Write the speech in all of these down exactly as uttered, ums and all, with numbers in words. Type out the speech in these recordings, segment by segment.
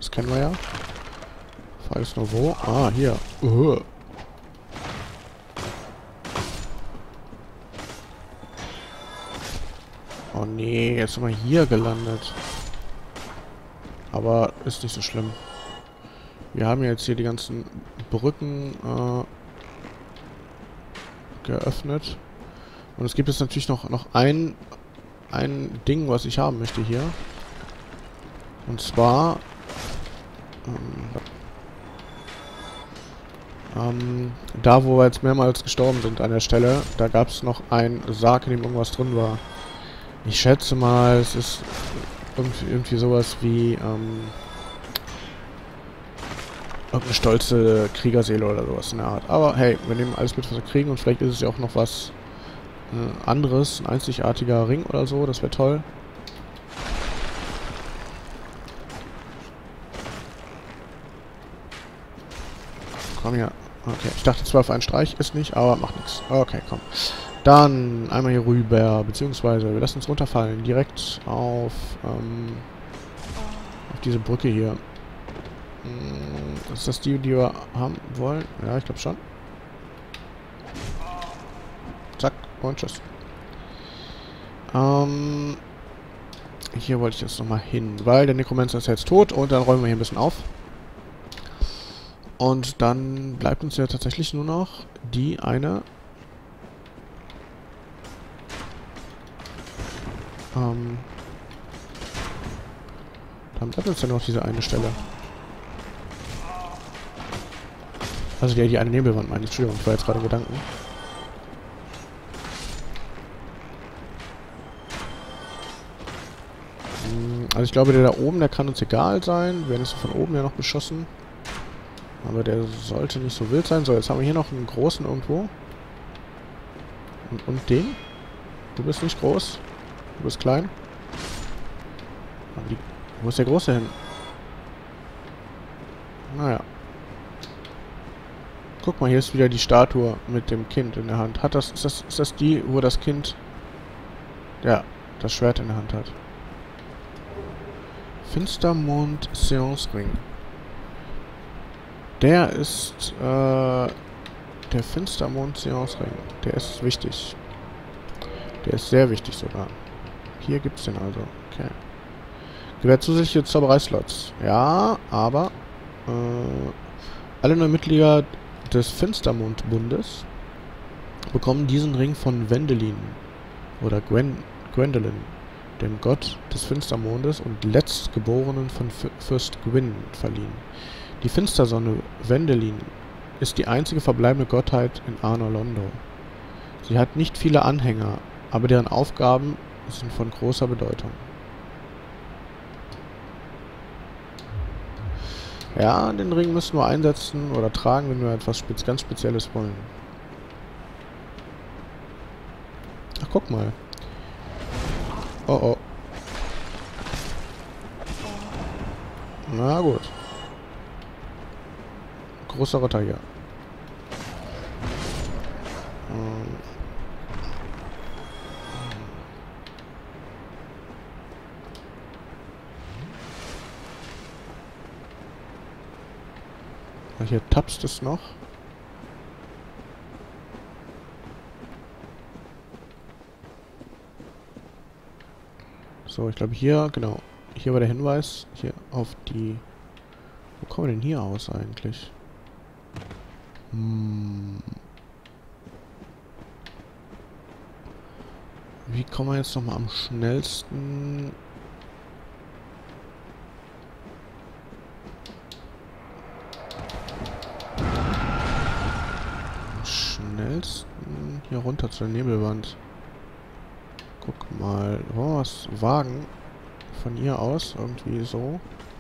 Das kennen wir ja. Frage ist nur wo. Ah, hier. Uh. Oh nee, jetzt sind wir hier gelandet. Aber ist nicht so schlimm. Wir haben jetzt hier die ganzen Brücken äh, geöffnet. Und es gibt jetzt natürlich noch, noch ein, ein Ding, was ich haben möchte hier. Und zwar... Ähm, ähm, da, wo wir jetzt mehrmals gestorben sind an der Stelle, da gab es noch einen Sarg, in dem irgendwas drin war. Ich schätze mal, es ist irgendwie, irgendwie sowas wie... Ähm, irgendeine stolze Kriegerseele oder sowas in der Art. Aber hey, wir nehmen alles mit, was wir kriegen. Und vielleicht ist es ja auch noch was äh, anderes. Ein einzigartiger Ring oder so. Das wäre toll. Komm hier. Okay, ich dachte zwar für einen Streich. Ist nicht, aber macht nichts. Okay, komm. Dann einmal hier rüber. Beziehungsweise wir lassen uns runterfallen. Direkt auf, ähm, auf diese Brücke hier. Ist das die, die wir haben wollen? Ja, ich glaube schon. Zack, und tschüss. Ähm, hier wollte ich jetzt nochmal hin, weil der Necromancer ist jetzt tot und dann räumen wir hier ein bisschen auf. Und dann bleibt uns ja tatsächlich nur noch die eine... Ähm, dann bleibt uns ja noch diese eine Stelle. Also die, die eine Nebelwand meine ich. Entschuldigung, ich war jetzt gerade in Gedanken. Also ich glaube, der da oben, der kann uns egal sein. Wir werden jetzt von oben ja noch beschossen. Aber der sollte nicht so wild sein. So, jetzt haben wir hier noch einen großen irgendwo. Und, und den? Du bist nicht groß. Du bist klein. Die, wo ist der Große hin? Naja. Guck mal, hier ist wieder die Statue mit dem Kind in der Hand. Hat das, ist das, ist das die, wo das Kind, ja, das Schwert in der Hand hat? Finstermond Seance Ring. Der ist, äh, der Finstermond Seance Ring. Der ist wichtig. Der ist sehr wichtig sogar. Hier gibt's den also. Okay. Gewährt zusätzliche Zaubereislots. Ja, aber, äh, alle neuen Mitglieder des Finstermondbundes bekommen diesen Ring von Wendelin oder Gwen Gwendolyn, dem Gott des Finstermondes und Letztgeborenen von F Fürst Gwyn, verliehen. Die Finstersonne Wendelin ist die einzige verbleibende Gottheit in Anor Londo. Sie hat nicht viele Anhänger, aber deren Aufgaben sind von großer Bedeutung. Ja, den Ring müssen wir einsetzen oder tragen, wenn wir etwas spez ganz Spezielles wollen. Ach, guck mal. Oh, oh. Na gut. Großer Ritter hier. Ähm. Hier tapst es noch. So, ich glaube hier, genau. Hier war der Hinweis. Hier auf die... Wo kommen wir denn hier aus eigentlich? Hm. Wie kommen wir jetzt nochmal am schnellsten... schnellsten hier runter zur Nebelwand. Guck mal. Oh, was wagen von hier aus irgendwie so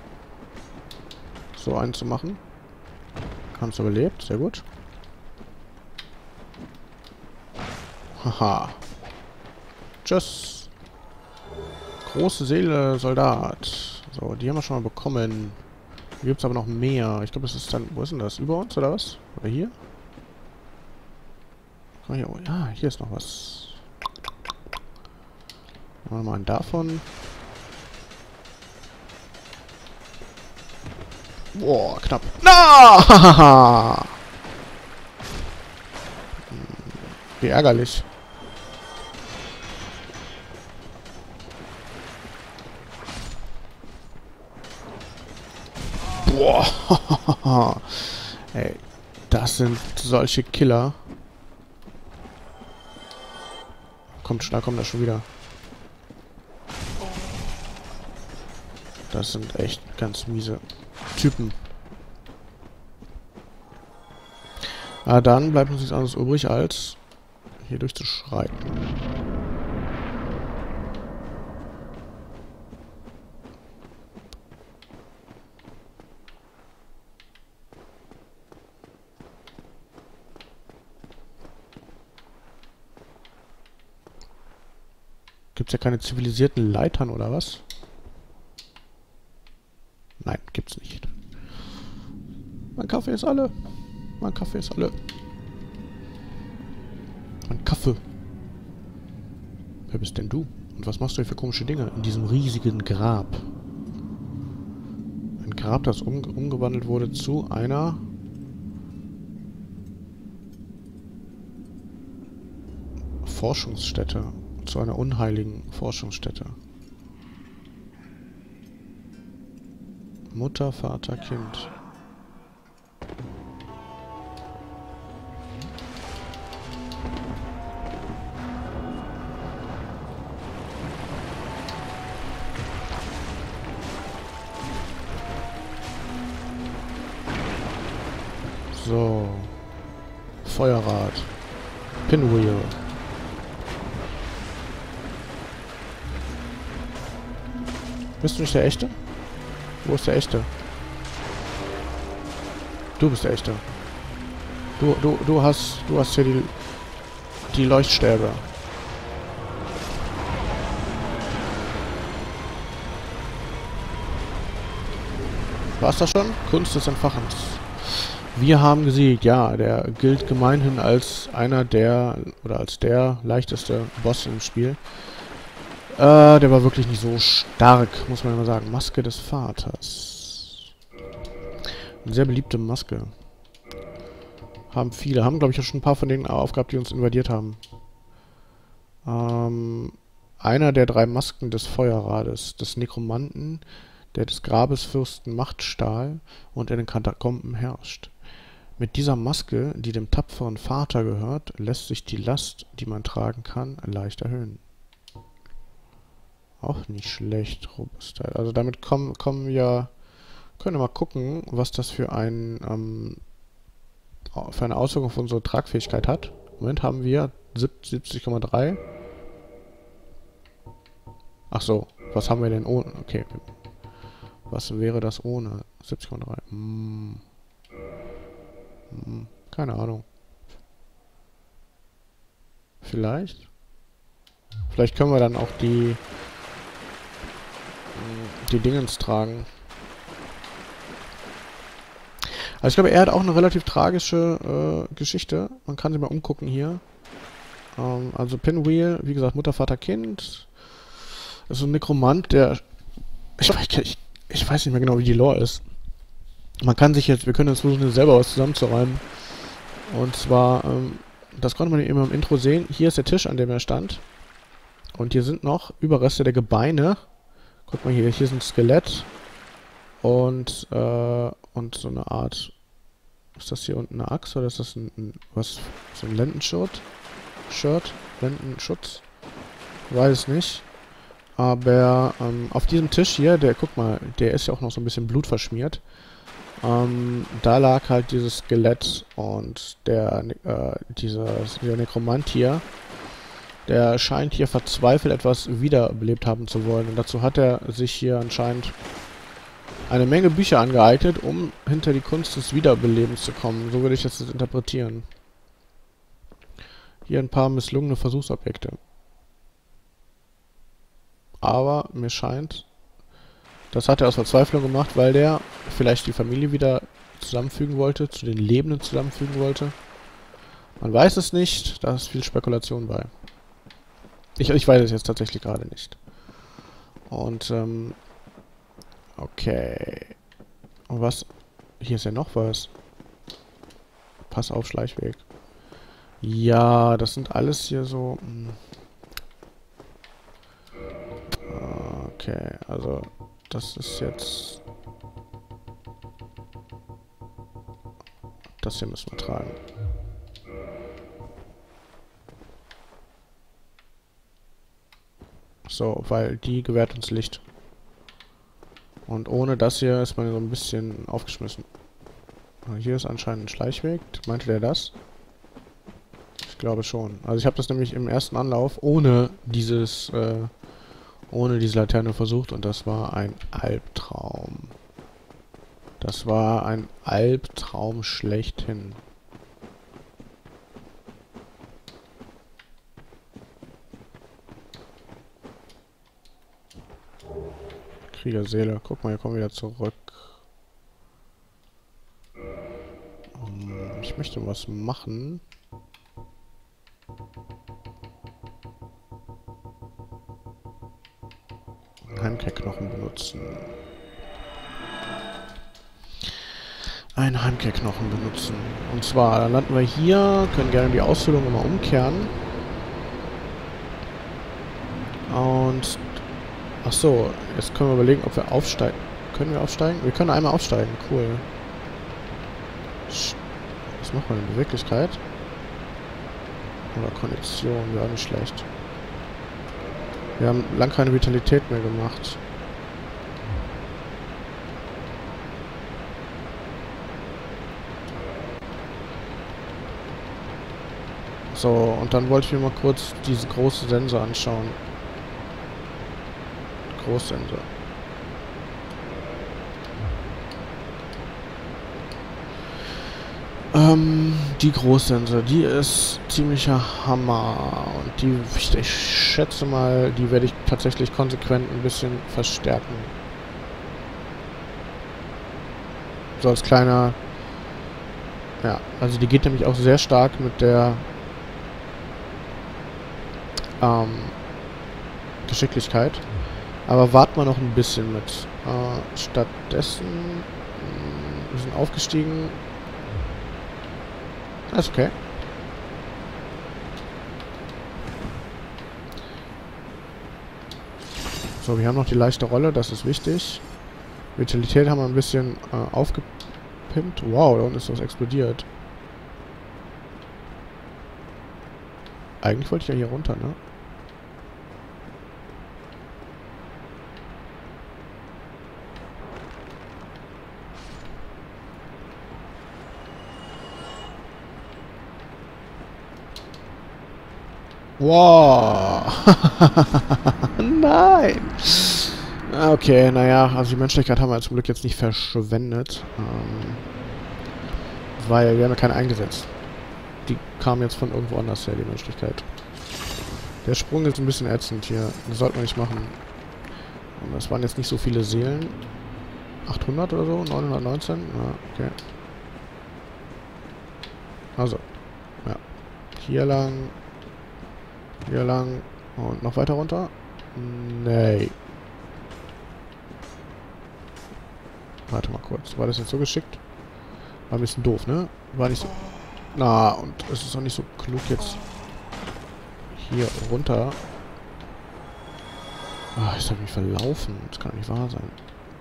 so einen zu machen. Haben es überlebt, sehr gut. Haha. Tschüss. Große Seele, Soldat. So, die haben wir schon mal bekommen. Hier gibt es aber noch mehr. Ich glaube, das ist dann... Wo ist denn das? Über uns oder was? Oder hier? Oh, hier, oh, ja, hier ist noch was. Machen wir mal einen davon. Boah, knapp. Na! Wie ärgerlich. Boah. Ey, das sind solche Killer. Kommt schon, da kommt er schon wieder. Das sind echt ganz miese Typen. Ah, dann bleibt uns nichts anderes übrig, als hier durchzuschreiten. Gibt's ja keine zivilisierten Leitern oder was? Nein, gibt's nicht. Mein Kaffee ist alle. Mein Kaffee ist alle. Mein Kaffee. Wer bist denn du? Und was machst du hier für komische Dinge in diesem riesigen Grab? Ein Grab, das um, umgewandelt wurde zu einer... Forschungsstätte. Zu einer unheiligen Forschungsstätte. Mutter, Vater, Kind. So. Feuerrad. Pinwheel. Bist du nicht der Echte? Wo ist der Echte? Du bist der Echte. Du, du, du hast, du hast hier die, die Leuchtstäbe. War's das schon? Kunst des Entfachens. Wir haben gesiegt, ja. Der gilt gemeinhin als einer der, oder als der leichteste Boss im Spiel. Äh, der war wirklich nicht so stark, muss man immer sagen. Maske des Vaters. Eine sehr beliebte Maske. Haben viele. Haben, glaube ich, auch schon ein paar von denen aufgehabt, die uns invadiert haben. Ähm, einer der drei Masken des Feuerrades, des Nekromanten, der des Grabesfürsten Macht stahl und in den Katakomben herrscht. Mit dieser Maske, die dem tapferen Vater gehört, lässt sich die Last, die man tragen kann, leicht erhöhen. Auch nicht schlecht, Robustheit. Also damit kommen, kommen wir... Können wir mal gucken, was das für, ein, ähm, für eine Auswirkung auf unsere Tragfähigkeit hat. Im Moment haben wir siebzig Komma drei. Ach so, was haben wir denn ohne? Okay. Was wäre das ohne? siebzig Komma drei. Hm. Hm. Keine Ahnung. Vielleicht? Vielleicht können wir dann auch die... die Dingens tragen. Also ich glaube, er hat auch eine relativ tragische äh, Geschichte. Man kann sich mal umgucken hier. Ähm, also Pinwheel, wie gesagt, Mutter, Vater, Kind. Das ist so ein Nekromant, der... Ich, ich, ich weiß nicht mehr genau, wie die Lore ist. Man kann sich jetzt... Wir können jetzt versuchen, selber was zusammenzuräumen. Und zwar, ähm, das konnte man eben im Intro sehen. Hier ist der Tisch, an dem er stand. Und hier sind noch Überreste der Gebeine. Guck mal hier, hier ist ein Skelett. Und, äh, und so eine Art... Ist das hier unten eine Axt oder ist das ein, ein was? So ein Lendenshirt? Shirt? Lendenschutz? Weiß es nicht. Aber ähm, auf diesem Tisch hier, der, guck mal, der ist ja auch noch so ein bisschen blutverschmiert. Ähm, da lag halt dieses Skelett und der, äh, dieser, dieser Nekromant hier, der scheint hier verzweifelt etwas wiederbelebt haben zu wollen. Und dazu hat er sich hier anscheinend eine Menge Bücher angeeignet, um hinter die Kunst des Wiederbelebens zu kommen. So würde ich das jetzt interpretieren. Hier ein paar misslungene Versuchsobjekte. Aber mir scheint, das hat er aus Verzweiflung gemacht, weil der vielleicht die Familie wieder zusammenfügen wollte, zu den Lebenden zusammenfügen wollte. Man weiß es nicht, da ist viel Spekulation bei. Ich, ich weiß es jetzt tatsächlich gerade nicht. Und, ähm... okay. Und was Hier ist ja noch was. Pass auf, Schleichweg. Ja, das sind alles hier so... Mh. Okay, also das ist jetzt... Das hier müssen wir tragen. So, weil die gewährt uns Licht. Und ohne das hier ist man so ein bisschen aufgeschmissen. Hier ist anscheinend ein Schleichweg. Meinte der das? Ich glaube schon. Also ich habe das nämlich im ersten Anlauf ohne dieses, äh, ohne diese Laterne versucht und das war ein Albtraum. Das war ein Albtraum schlechthin. Kriegerseele. Guck mal, wir kommen wieder zurück. Um, ich möchte was machen. Heimkehrknochen benutzen. Einen Heimkehrknochen benutzen. Und zwar, dann landen wir hier, können gerne die Ausfüllung immer umkehren. Und... Ach so, jetzt können wir überlegen, ob wir aufsteigen. Können wir aufsteigen? Wir können einmal aufsteigen, cool. Was macht man in der Wirklichkeit? Oder Kondition, wäre auch nicht schlecht. Wir haben lang keine Vitalität mehr gemacht. So, und dann wollte ich mir mal kurz diese große Sense anschauen. Großsense. Ähm, die Großsense, die ist ziemlicher Hammer. Und die, ich, ich schätze mal, die werde ich tatsächlich konsequent ein bisschen verstärken. So als kleiner... Ja, also die geht nämlich auch sehr stark mit der ähm, Geschicklichkeit. Aber warten wir noch ein bisschen mit. Äh, stattdessen... Mh, wir sind aufgestiegen. Ist okay. So, wir haben noch die leichte Rolle, das ist wichtig. Vitalität haben wir ein bisschen äh, aufgepimpt. Wow, da unten ist was explodiert. Eigentlich wollte ich ja hier runter, ne? Wow. Nein. Okay, naja, also die Menschlichkeit haben wir zum Glück jetzt nicht verschwendet. Ähm, weil wir haben ja keine eingesetzt. Die kam jetzt von irgendwo anders her, die Menschlichkeit. Der Sprung ist ein bisschen ätzend hier. Das sollte man nicht machen. Und das waren jetzt nicht so viele Seelen. achthundert oder so? neunhundertneunzehn? Ja, okay. Also. Ja. Hier lang. Hier lang. Und noch weiter runter? Nee. Warte mal kurz. War das jetzt so geschickt? War ein bisschen doof, ne? War nicht so... Na, und es ist auch nicht so klug jetzt hier runter. Ah, ich habe mich verlaufen. Das kann doch nicht wahr sein.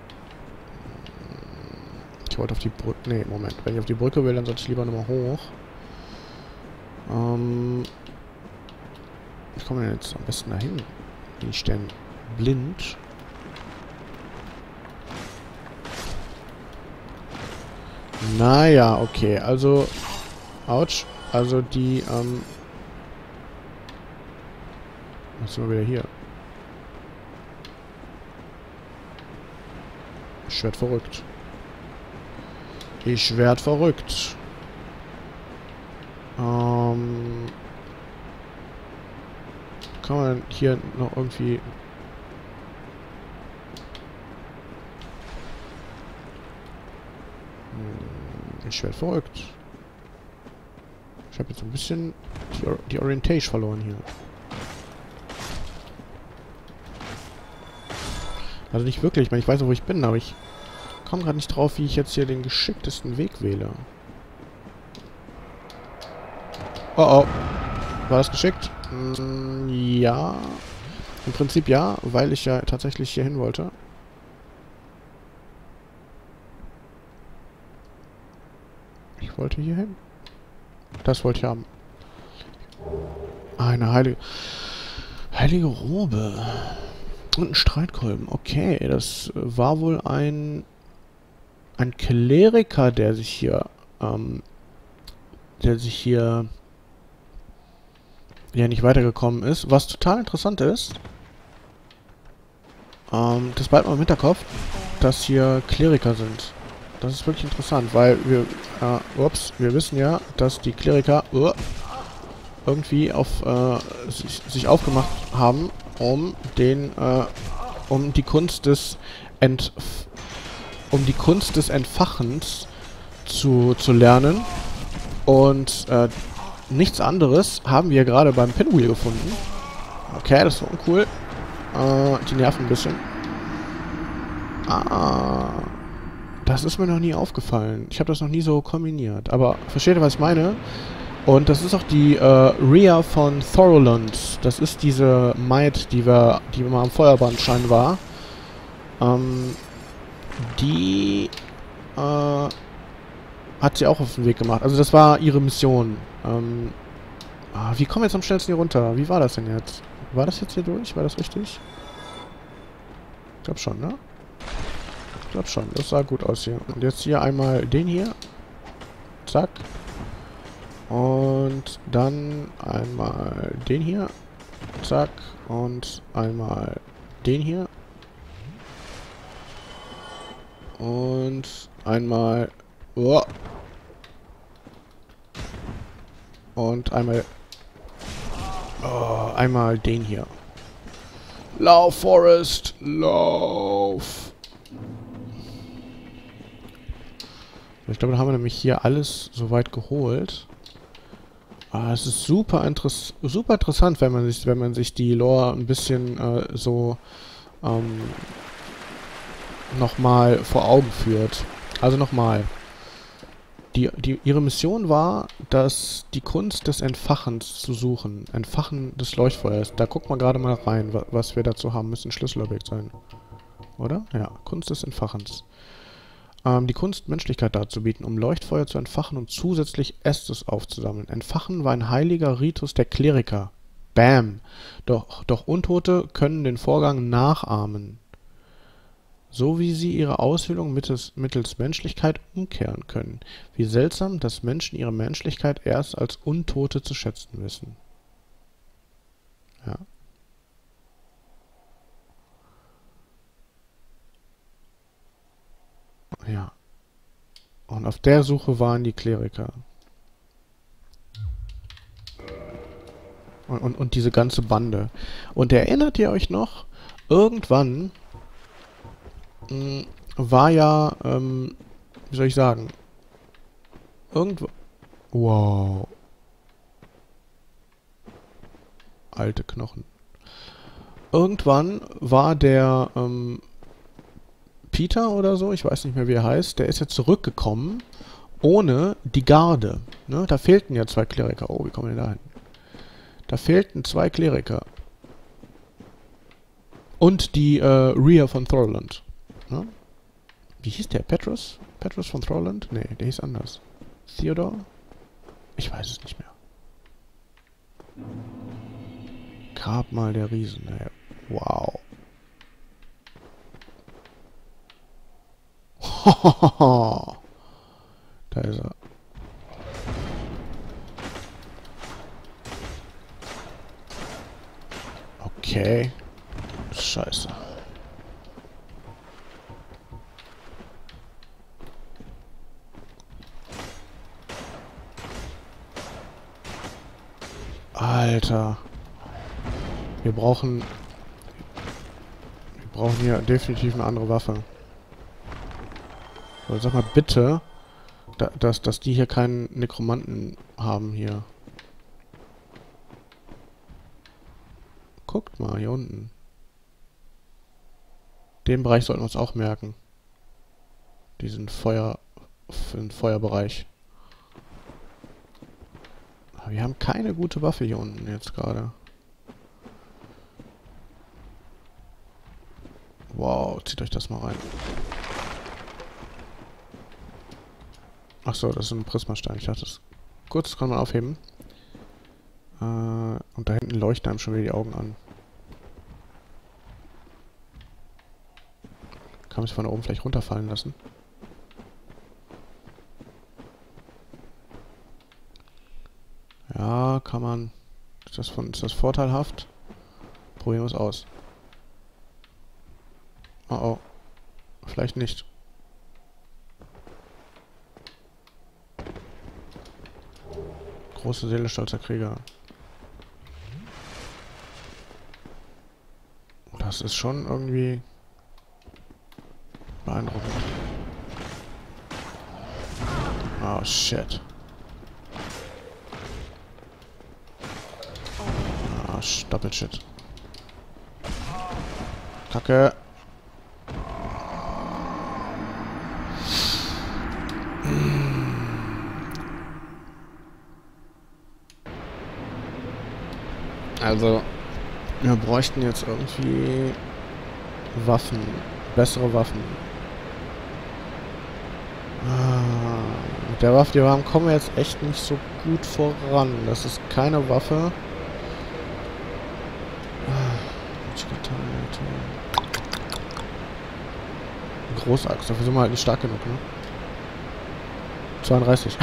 Ich wollte auf die Brücke... Nee, Moment. Wenn ich auf die Brücke will, dann sollte ich lieber nochmal hoch. Ähm... Wie komme ich denn jetzt am besten dahin? Bin ich denn blind? Naja, okay. Also... Autsch. Also die, ähm... Was sind wir wieder hier? Ich werd verrückt. Ich werd verrückt. Ähm... Kann man hier noch irgendwie... Ich werd verrückt. Ich habe jetzt ein bisschen die, Or die Orientation verloren hier. Also nicht wirklich, ich meine, ich weiß, wo ich bin, aber ich komme gerade nicht drauf, wie ich jetzt hier den geschicktesten Weg wähle. Oh oh. War das geschickt? Mm, ja. Im Prinzip ja, weil ich ja tatsächlich hier hin wollte. Ich wollte hier hin. Das wollte ich haben. Eine heilige... Heilige Robe. Und ein Streitkolben. Okay, das war wohl ein... Ein Kleriker, der sich hier... Ähm, der sich hier... ja nicht weitergekommen ist. Was total interessant ist... Ähm, das bleibt mal im Hinterkopf, dass hier Kleriker sind. Das ist wirklich interessant, weil wir... Äh, ups, wir wissen ja, dass die Kleriker... Uh, irgendwie auf äh, sich, sich aufgemacht haben, um den äh, um die Kunst des Entf um die Kunst des Entfachens zu, zu lernen. Und äh, nichts anderes haben wir gerade beim Pinwheel gefunden. Okay, das war uncool. Äh, die nerven ein bisschen. Ah, das ist mir noch nie aufgefallen. Ich habe das noch nie so kombiniert. Aber versteht ihr, was ich meine? Und das ist auch die äh, Rhea von Thorolund. Das ist diese Maid, die wir, die mal am Feuerbandschein war. Ähm, die äh, hat sie auch auf den Weg gemacht. Also das war ihre Mission. Ähm, ah, wie kommen wir jetzt am schnellsten hier runter? Wie war das denn jetzt? War das jetzt hier durch? War das richtig? Ich glaube schon, ne? Ich glaube schon. Das sah gut aus hier. Und jetzt hier einmal den hier. Zack. Und dann einmal den hier. Zack. Und einmal den hier. Und einmal... Oh. Und einmal... Oh, einmal den hier. Lauf, Forest! Lauf! Ich glaube, da haben wir nämlich hier alles soweit geholt. Ah, es ist super, interess super interessant, wenn man sich, wenn man sich die Lore ein bisschen äh, so ähm, nochmal vor Augen führt. Also nochmal. Die, die, ihre Mission war, dass die Kunst des Entfachens zu suchen. Entfachen des Leuchtfeuers. Da guckt man gerade mal rein, wa was wir dazu haben. Müsste ein Schlüsselobjekt sein. Oder? Ja, Kunst des Entfachens. Die Kunst, Menschlichkeit darzubieten, um Leuchtfeuer zu entfachen und zusätzlich Estus aufzusammeln. Entfachen war ein heiliger Ritus der Kleriker. Bam! Doch, doch Untote können den Vorgang nachahmen. So wie sie ihre Aushöhlung mittels, mittels Menschlichkeit umkehren können. Wie seltsam, dass Menschen ihre Menschlichkeit erst als Untote zu schätzen wissen. Ja. Ja. Und auf der Suche waren die Kleriker. Und, und, und diese ganze Bande. Und erinnert ihr euch noch, irgendwann mh, war ja, ähm, wie soll ich sagen, irgendwo... Wow. Alte Knochen. Irgendwann war der, ähm, Peter oder so, ich weiß nicht mehr, wie er heißt, der ist ja zurückgekommen, ohne die Garde. Ne? Da fehlten ja zwei Kleriker. Oh, wie kommen wir denn da hin? Da fehlten zwei Kleriker. Und die äh, Rhea von Thorolund. Ne? Wie hieß der? Petrus? Petrus von Thorolund? Nee, der hieß anders. Theodor? Ich weiß es nicht mehr. Grabmal der Riesen. Ey. Wow. Da ist er. Okay. Scheiße. Alter. Wir brauchen... Wir brauchen hier definitiv eine andere Waffe. So, sag mal bitte, da, dass, dass die hier keinen Nekromanten haben hier. Guckt mal, hier unten. Den Bereich sollten wir uns auch merken. diesen Feuer... für den Feuerbereich. Aber wir haben keine gute Waffe hier unten jetzt gerade. Wow, zieht euch das mal rein. Achso, das ist ein Prismastein. Ich dachte, das kurz, das kann man aufheben. Äh, und da hinten leuchten einem schon wieder die Augen an. Kann man sich von da oben vielleicht runterfallen lassen? Ja, kann man. Ist das, von, ist das vorteilhaft? Probieren wir es aus. Oh oh. Vielleicht nicht. Große Seele, stolzer Krieger. Das ist schon irgendwie beeindruckend. Oh shit. Ah, doppelt shit. Kacke. Also, wir bräuchten jetzt irgendwie Waffen. Bessere Waffen. Ah, mit der Waffe, die wir haben, kommen wir jetzt echt nicht so gut voran. Das ist keine Waffe. Großaxt, dafür sind wir halt nicht stark genug, ne? zweiunddreißig.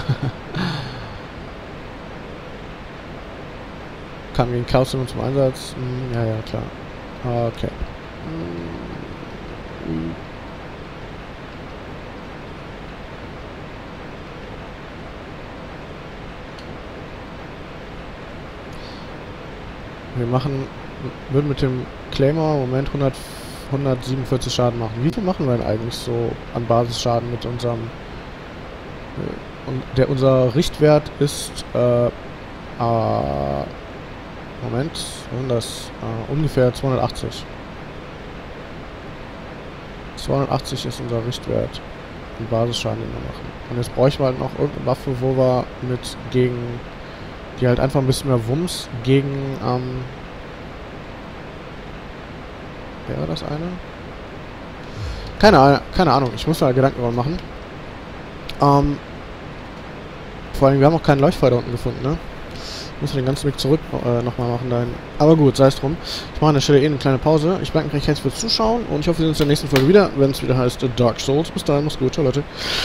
Kam gegen Chaos zum Einsatz. Hm, ja, ja, klar. Okay. Hm. Wir machen, würden mit dem Claymore im Moment hundert, hundertsiebenundvierzig Schaden machen. Wie viel machen wir denn eigentlich so an Basisschaden mit unserem... Äh, und der, unser Richtwert ist... Äh, äh, Moment, was ist das? Äh, ungefähr zweihundertachtzig. zweihundertachtzig ist unser Richtwert an Basisschaden, den wir machen. Und jetzt bräuchten wir halt noch irgendeine Waffe, wo wir mit gegen... die halt einfach ein bisschen mehr Wumms gegen, ähm... wäre das eine? Keine, keine Ahnung, ich muss da Gedanken darüber machen. Ähm... Vor allem, wir haben auch keinen Leuchtfeuer da unten gefunden, ne? Muss den ganzen Weg zurück äh, nochmal machen dahin. Aber gut, sei es drum. Ich mache an der Stelle eh eine kleine Pause. Ich danke mich recht herzlich fürs Zuschauen und ich hoffe, wir sehen uns in der nächsten Folge wieder, wenn es wieder heißt Dark Souls. Bis dahin, macht's gut, ciao Leute.